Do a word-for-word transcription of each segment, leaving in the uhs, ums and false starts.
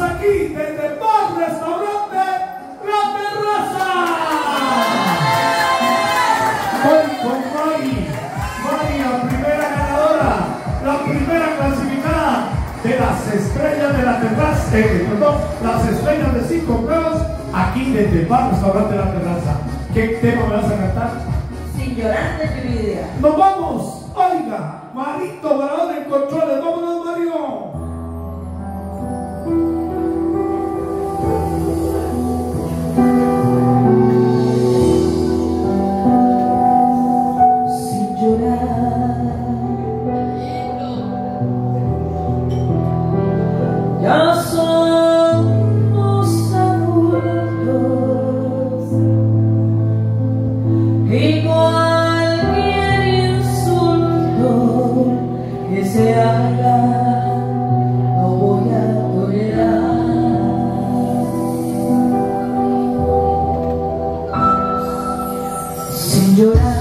aquí desde el bar restaurante La Terraza. Hoy con Mari, Mari, la primera ganadora, la primera clasificada de las estrellas de La Terraza, eh, perdón, las estrellas de cinco juegos aquí desde el bar restaurante La Terraza. ¿Qué tema me vas a cantar? Sin llorar de mi vida. Nos vamos, oiga, Marito Bravo en controles, vámonos Mario. Sin llorar, ya somos adultos y cualquier insulto que se haga no voy a tolerar. Sin llorar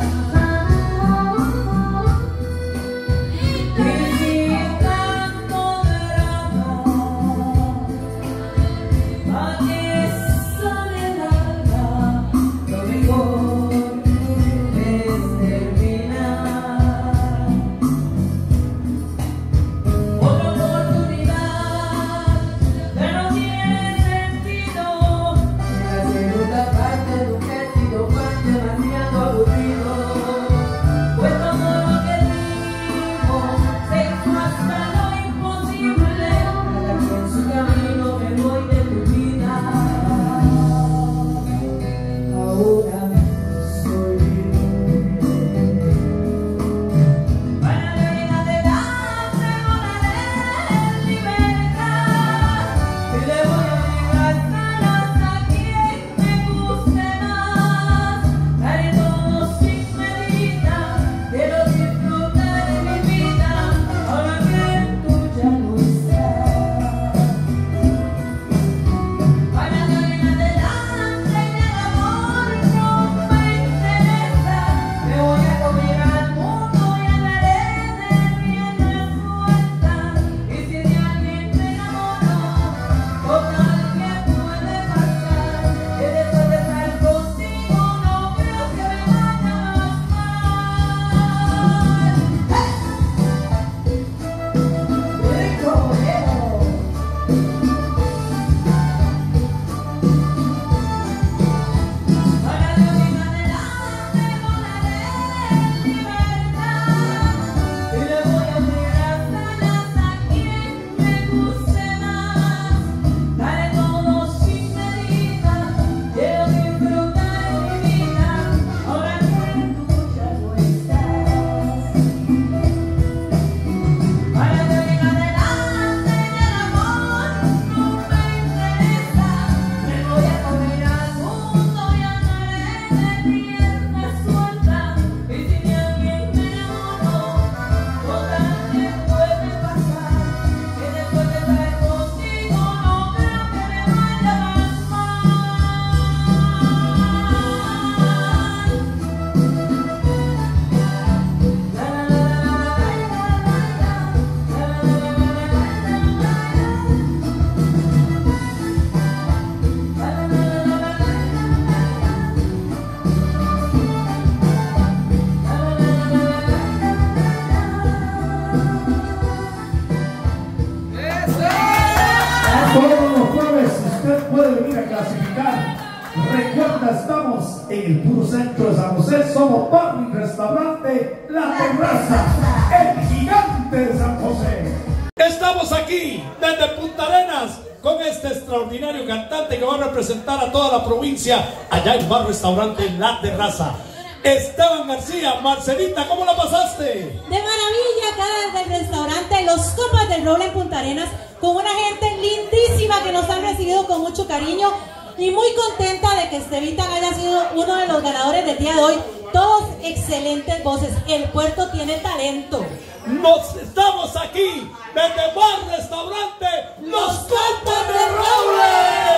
estamos en el puro centro de San José, somos bar y restaurante La Terraza, el gigante de San José. Estamos aquí desde Punta Arenas con este extraordinario cantante que va a representar a toda la provincia allá en bar restaurante La Terraza. Esteban García, Marcelita, ¿cómo la pasaste? De maravilla acá desde el restaurante Los Copas del Roble en Punta Arenas, con una gente lindísima que nos han recibido con mucho cariño. Y muy contenta de que Estevitan haya sido uno de los ganadores del día de hoy. Todos excelentes voces. El puerto tiene talento. Nos estamos aquí desde bar restaurante Los Copas de Roble.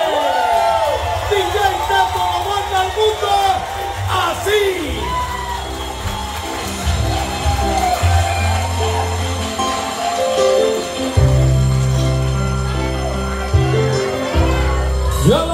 D J Tato lo manda al mundo así. Yo no